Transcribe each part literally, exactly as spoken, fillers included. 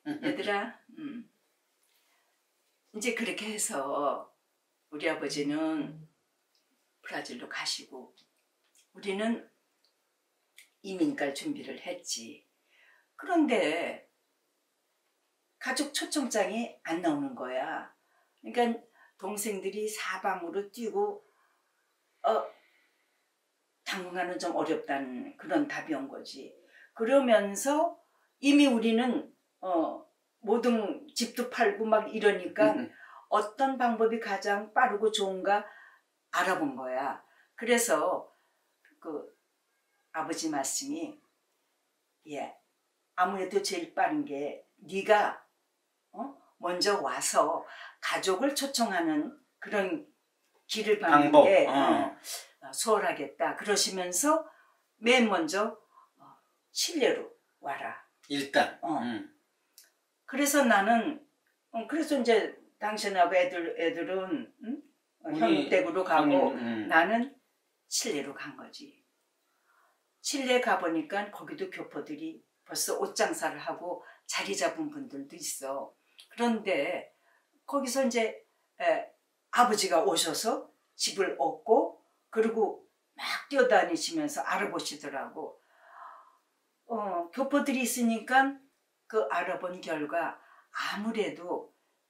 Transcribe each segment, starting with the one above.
얘들아, 음. 이제 그렇게 해서 우리 아버지는 브라질로 가시고 우리는 이민 갈 준비를 했지. 그런데 가족 초청장이 안 나오는 거야. 그러니까 동생들이 사방으로 뛰고 어 당분간은 좀 어렵다는 그런 답이 온 거지. 그러면서 이미 우리는 어 모든 집도 팔고 막 이러니까 음. 어떤 방법이 가장 빠르고 좋은가 알아본 거야. 그래서 그 아버지 말씀이 예 아무래도 제일 빠른 게 네가 어? 먼저 와서 가족을 초청하는 그런 길을 받는 방법. 게 어. 어, 수월하겠다. 그러시면서 맨 먼저 어, 칠레로 와라. 일단. 어. 음. 그래서 나는 어, 그래서 이제 당신하고 애들 애들은 응? 형 댁으로 가고 음, 음. 나는 칠레로 간 거지. 칠레 가보니까 거기도 교포들이 벌써 옷장사를 하고 자리 잡은 분들도 있어. 그런데 거기서 이제 에, 아버지가 오셔서 집을 얻고 그리고 막 뛰어다니시면서 알아보시더라고. 어, 교포들이 있으니까 그 알아본 결과 아무래도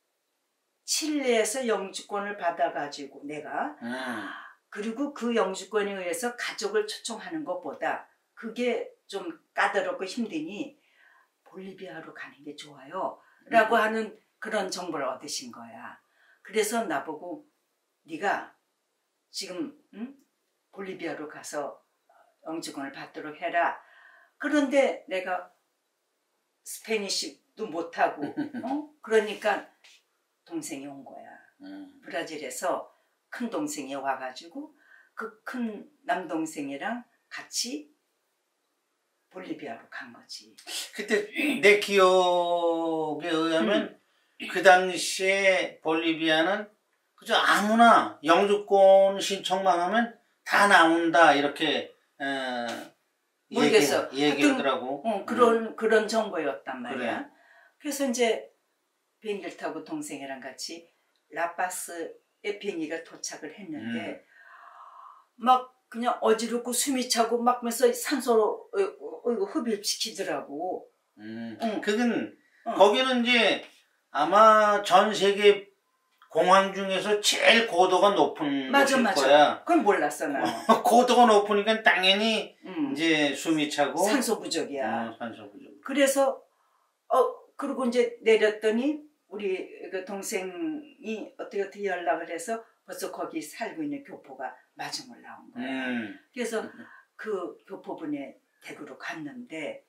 칠레에서 영주권을 받아가지고 내가 음. 그리고 그 영주권에 의해서 가족을 초청하는 것보다 그게 좀 까다롭고 힘드니 볼리비아로 가는 게 좋아요 라고 음. 하는 그런 정보를 얻으신 거야. 그래서 나보고 네가 지금 응? 볼리비아로 가서 영주권을 받도록 해라. 그런데 내가 스페니쉬도 못하고 어? 그러니까 동생이 온 거야. 음. 브라질에서 큰 동생이 와가지고 그 큰 남동생이랑 같이 볼리비아로 간 거지. 그때 내 기억에 의하면 음. 그 당시에 볼리비아는 그저 아무나 영주권 신청만 하면 다 나온다 이렇게 어, 모르겠어. 얘기, 얘기하더라고. 어, 그런 음. 그런 정보였단 말이야. 그래. 그래서 이제 비행기를 타고 동생이랑 같이 라파스에 비행기가 도착을 했는데 음. 막 그냥 어지럽고 숨이 차고 막 하면서 산소로 어, 어, 흡입시키더라고. 음. 응. 그건 응. 거기는 이제 아마 전 세계 공항 중에서 제일 고도가 높은 맞아, 곳일 맞아. 거야. 그건 몰랐어 나. 고도가 높으니까 당연히 음. 이제 숨이 차고 산소 부족이야. 어, 산소 부족. 그래서 어 그리고 이제 내렸더니 우리 그 동생이 어떻게 어떻게 연락을 해서 벌써 거기 살고 있는 교포가 마중을 나온 거야. 음. 그래서 그 교포분의 댁으로 갔는데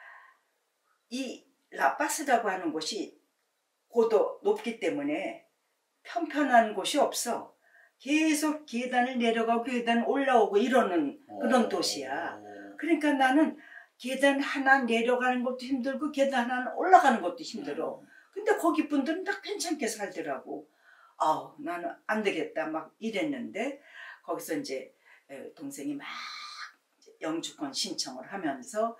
이 라파스라고 하는 곳이 고도 높기 때문에 편편한 곳이 없어. 계속 계단을 내려가고 계단 올라오고 이러는 그런 도시야. 그러니까 나는 계단 하나 내려가는 것도 힘들고 계단 하나 올라가는 것도 힘들어. 근데 거기 분들은 다 괜찮게 살더라고. 아우 나는 안 되겠다 막 이랬는데 거기서 이제 동생이 막 영주권 신청을 하면서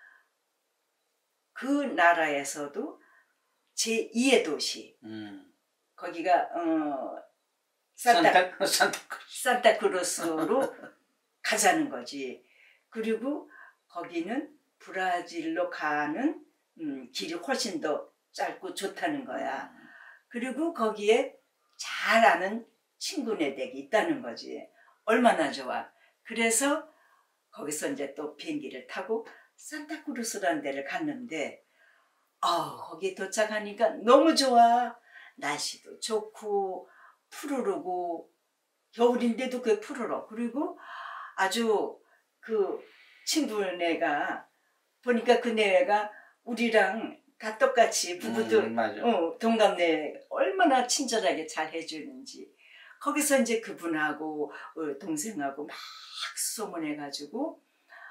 그 나라에서도 제이의 도시 음. 거기가 어 산타, 산타, 산타크루스로 가자는 거지. 그리고 거기는 브라질로 가는 음, 길이 훨씬 더 짧고 좋다는 거야. 그리고 거기에 잘 아는 친구네 댁이 있다는 거지. 얼마나 좋아. 그래서 거기서 이제 또 비행기를 타고 산타크루스라는 데를 갔는데 아 거기 도착하니까 너무 좋아. 날씨도 좋고 푸르르고 겨울인데도 그게 푸르러. 그리고 아주 그 친구네가 보니까 그 네가 우리랑 다 똑같이 부부도 음, 어, 동갑내 얼마나 친절하게 잘 해주는지. 거기서 이제 그분하고 어, 동생하고 막 소문해가지고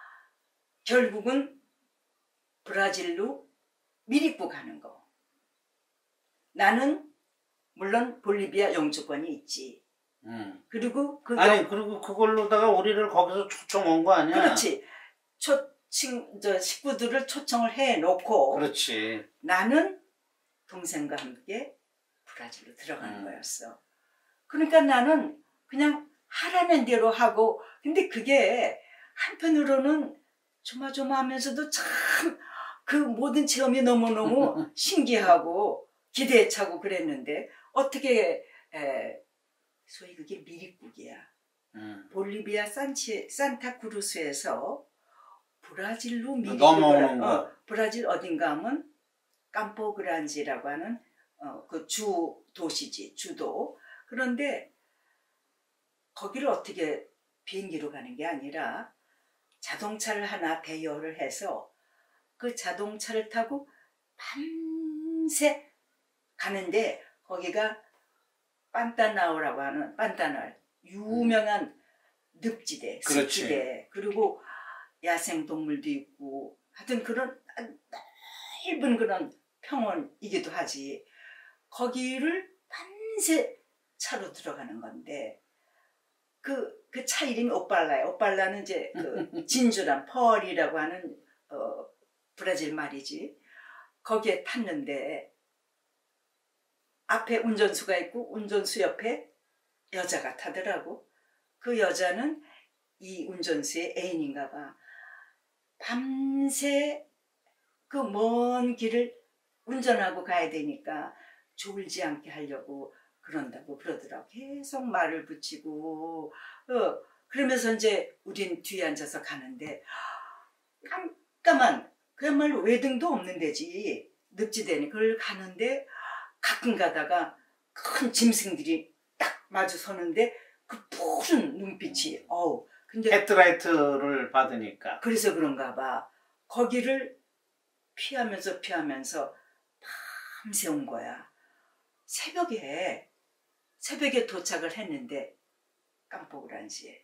결국은 브라질로 미리고 가는 거. 나는 물론 볼리비아 영주권이 있지. 음. 그리고 그 아니 영... 그리고 그걸로다가 우리를 거기서 초청 온 거 아니야? 그렇지. 초친 저 식구들을 초청을 해 놓고. 그렇지. 나는 동생과 함께 브라질로 들어가는 음. 거였어. 그러니까 나는 그냥 하라는 대로 하고, 근데 그게 한편으로는 조마조마하면서도 참 그 모든 체험이 너무너무 신기하고 기대에 차고 그랬는데, 어떻게 에, 소위 그게 미립국이야. 음. 볼리비아 산치, 산타크루스에서 브라질로 미립국을, 넘어오는 거. 어, 브라질 어딘가 하면 캄포그란지라고 하는 어, 그 주 도시지, 주도. 그런데 거기를 어떻게 비행기로 가는 게 아니라 자동차를 하나 대여를 해서 그 자동차를 타고 밤새 가는데, 거기가 판타나우라고 하는, 판타널, 유명한 늪지대, 그렇지. 습지대, 그리고 야생동물도 있고 하여튼 그런 넓은 그런 평원이기도 하지. 거기를 밤새 차로 들어가는 건데, 그, 그 차 이름이 오빨라예요. 오빨라는 이제 그 진주란 펄이라고 하는 어, 브라질 말이지. 거기에 탔는데 앞에 운전수가 있고 운전수 옆에 여자가 타더라고. 그 여자는 이 운전수의 애인인가 봐. 밤새 그 먼 길을 운전하고 가야 되니까 졸지 않게 하려고 그런다고 그러더라고. 계속 말을 붙이고 어, 그러면서 이제 우린 뒤에 앉아서 가는데 깜깜한, 그야말로 외등도 없는 데지, 늪지대니. 그걸 가는데 가끔 가다가 큰 짐승들이 딱 마주 서는데 그 푸른 눈빛이, 어우. 근데 헤드라이트를 받으니까. 그래서 그런가 봐. 거기를 피하면서 피하면서 밤새 온 거야. 새벽에 새벽에 도착을 했는데 캄포그란지에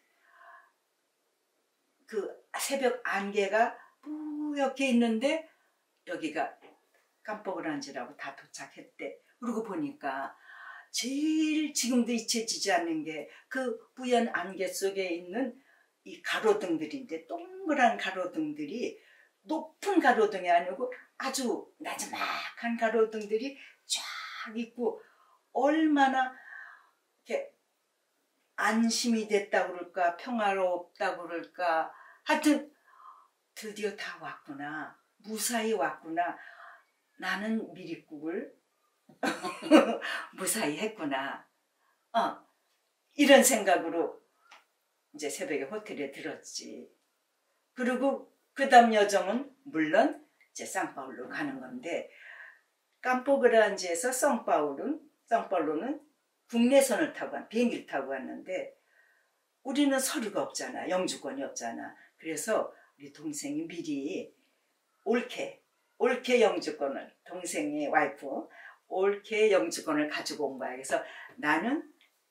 그 새벽 안개가 뿌옇게 있는데 여기가 캄포그란지라고 다 도착했대. 그러고 보니까 제일 지금도 잊혀지지 않는 게 그 뿌연 안개 속에 있는 이 가로등들인데, 동그란 가로등들이 높은 가로등이 아니고 아주 나지막한 가로등들이 쫙 있고, 얼마나 이렇게 안심이 됐다 그럴까, 평화롭다 그럴까, 하여튼 드디어 다 왔구나, 무사히 왔구나, 나는 미립국을 무사히 했구나, 어, 이런 생각으로 이제 새벽에 호텔에 들었지. 그리고 그 다음 여정은 물론 이제 상파울로 가는 건데, 캄포그란지에서 상파울은 상파울로는 국내선을 타고 간, 비행기를 타고 갔는데 우리는 서류가 없잖아, 영주권이 없잖아. 그래서 우리 동생이 미리 올케 올케 영주권을, 동생의 와이프 올케 영주권을 가지고 온 거야. 그래서 나는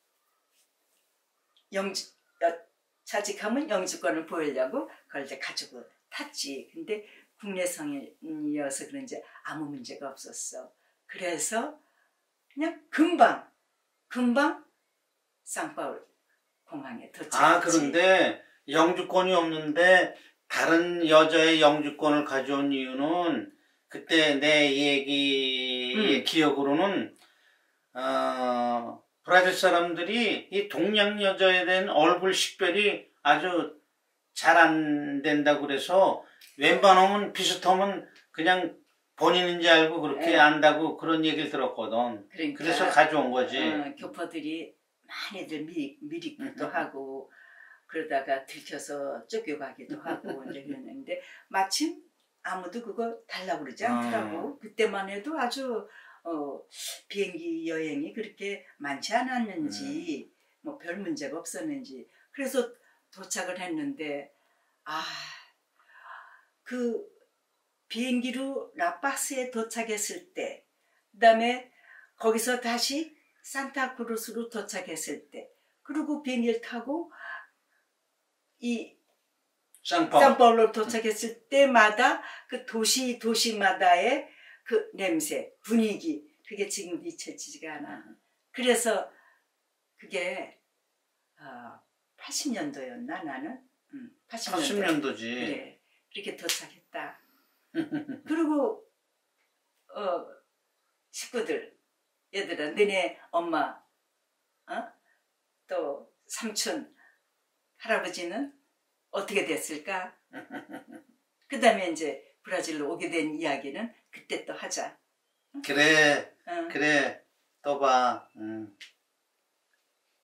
영주 자직하면 영주권을 보이려고 그걸 이제 가지고 탔지. 근데 국내선이어서 그런지 아무 문제가 없었어. 그래서 그냥 금방 금방 상파울 공항에 도착했지. 아, 그런데 영주권이 없는데 다른 여자의 영주권을 가져온 이유는, 그때 내 얘기의 음. 기억으로는 어, 브라질 사람들이 이 동양 여자에 대한 얼굴 식별이 아주 잘 안 된다고 그래서 웬만하면 비슷하면 그냥 본인인지 알고 그렇게 네. 안다고 그런 얘기를 들었거든. 그러니까, 그래서 가져온 거지. 어, 교포들이 많이들 미리, 미리기도 하고 그러다가 들켜서 쫓겨가기도 하고 이제 그랬는데 마침 아무도 그거 달라고 그러지 않더라고. 어. 그때만 해도 아주 어, 비행기 여행이 그렇게 많지 않았는지 음. 뭐 별 문제가 없었는지. 그래서 도착을 했는데 아, 그 비행기로 라파스에 도착했을 때, 그 다음에 거기서 다시 산타크루스로 도착했을 때, 그리고 비행기를 타고 이 상파울로 도착했을 때마다 그 도시 도시마다의 그 냄새, 분위기, 그게 지금 잊혀지지가 않아. 그래서 그게 어, 팔십 년도였나 나는? 응, 팔십 년도. 팔십 년도지. 그래, 그렇게 도착했다. 그리고 어, 식구들, 얘들아, 너네 엄마, 어? 또 삼촌, 할아버지는 어떻게 됐을까? 그 다음에 이제 브라질로 오게 된 이야기는 그때 또 하자. 그래, 응. 그래, 또 봐. 응.